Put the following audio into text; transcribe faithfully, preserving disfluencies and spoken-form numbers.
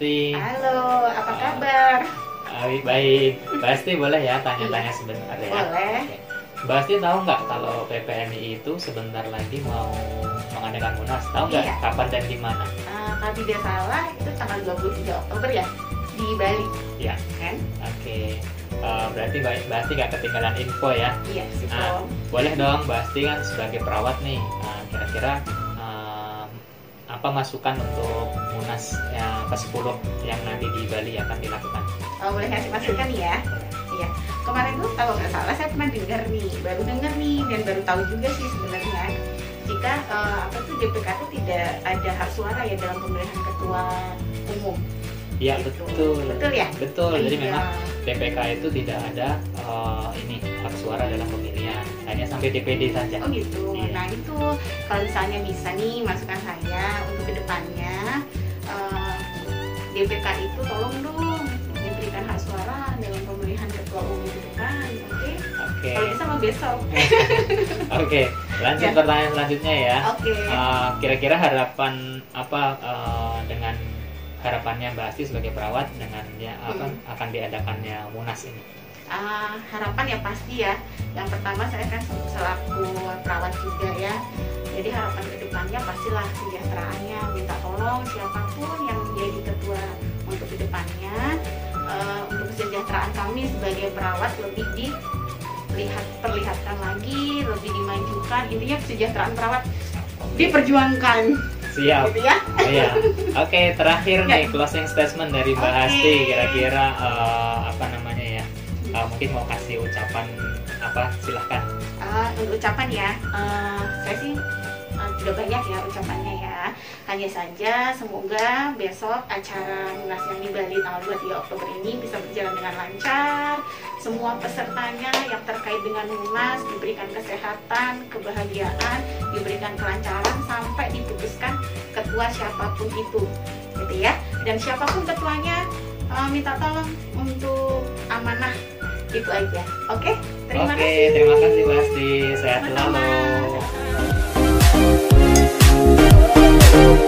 Asti. Halo, apa kabar? Baik, baik. Mbak Asti boleh ya tanya-tanya sebentar ya? Boleh. Oke. Mbak Asti tahu nggak kalau P P N I itu sebentar lagi mau mengadakan Munas? Tahu nggak Iya. kapan dan di mana? Uh, kalau tidak salah itu tanggal dua puluh tiga Oktober ya di Bali, Ya, kan? oke. Eh, berarti Mbak Mbak Asti nggak ketinggalan info ya? Iya, sih. Nah, boleh dong Mbak Asti kan sebagai perawat nih, eh, kira-kira eh, apa masukan untuk Munas yang ke sepuluh yang nanti di Bali akan dilakukan? Oh, boleh kasih masukan ya? Iya. Kemarin tuh kalau nggak salah saya pernah dengar nih, baru dengar nih dan baru tahu juga sih sebenarnya jika uh, apa tuh D P K itu tidak ada hak suara ya dalam pemilihan ketua umum. Ya Gitu. betul. Betul ya? Betul. Jadi Iya. memang D P K itu tidak ada eh, ini hak suara dalam pemilihan, hanya sampai D P D saja. Oh gitu. Iya. Nah itu kalau misalnya bisa nih masukan saya untuk kedepannya uh, D P K itu tolong dong diberikan hak suara dalam pemilihan ketua umum ke depan, oke? Oke. Kalau bisa mau besok. Oke. Lanjut Ya. pertanyaan selanjutnya ya. Oke. Eh, kira-kira harapan apa eh, dengan harapannya Mbak Asti sebagai perawat dengan ya apa Hmm. akan diadakannya Munas ini? Ah, harapan ya pasti ya. Yang pertama saya kan selaku perawat juga ya. Jadi harapan kedepannya pastilah kesejahteraannya. Minta tolong siapapun yang menjadi ketua untuk kedepannya eh, untuk kesejahteraan kami sebagai perawat lebih dilihat perlihatkan lagi, lebih dimajukan. Intinya kesejahteraan perawat diperjuangkan, Siap. gitu ya. Iya. Oke, terakhir Ya. nih closing statement dari Mbak Oke. Asti. Kira-kira eh, apa namanya ya? Eh, mungkin mau kasih ucapan apa? Silahkan. Uh, untuk ucapan ya, uh, saya sih uh, tidak banyak ya ucapannya ya. Hanya saja semoga besok acara Munas yang di Bali tanggal dua puluh tiga Oktober ini bisa berjalan dengan lancar. Semua pesertanya yang terkait dengan Munas diberikan kesehatan, kebahagiaan, diberikan kelancaran sampai diputuskan ketua siapapun itu, gitu ya. Dan siapapun ketuanya uh, minta tolong untuk amanah. Itu aja. Oke, terima Oke, kasih. terima kasih Mbak Asti. Sehat Sama-sama. selalu.